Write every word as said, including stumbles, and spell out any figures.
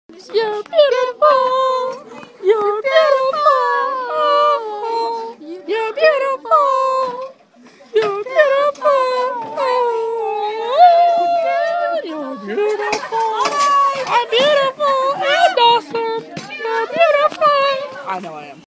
You're beautiful. You're beautiful. You're beautiful. You're beautiful. You're beautiful. I'm beautiful and awesome. You're beautiful. I know I am.